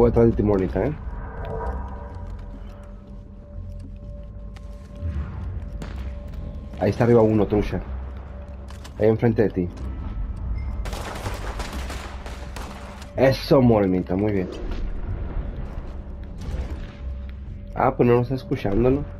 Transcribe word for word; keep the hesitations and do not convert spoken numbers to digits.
detrás de ti, Mónica, ¿eh? Ahí está arriba uno, trucha. Ahí enfrente de ti. Eso, morenita, muy bien. Ah, pues no nos está escuchando, ¿no?